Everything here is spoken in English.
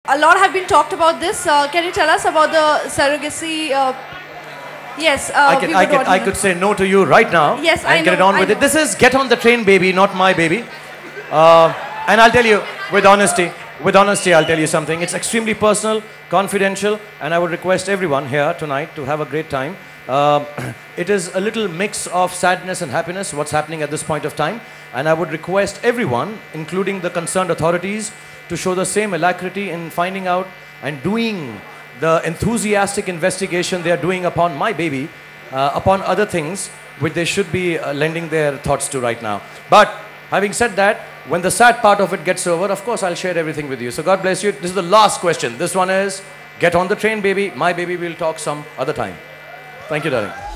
a lot have been talked about this. Can you tell us about the surrogacy? Yes, I could say no to you right now. Yes, and get it on with it. This is Get on the Train Baby, not my baby. And I'll tell you with honesty, I'll tell you something. It's extremely personal, confidential, and I would request everyone here tonight to have a great time. It is a little mix of sadness and happiness, what's happening at this point of time. And I would request everyone, including the concerned authorities, to show the same alacrity in finding out and doing the enthusiastic investigation they are doing upon my baby, upon other things which they should be lending their thoughts to right now. But having said that, when the sad part of it gets over, of course, I'll share everything with you. So God bless you. This is the last question. This one is, get on the train, baby. My baby, we'll talk some other time. Thank you, darling.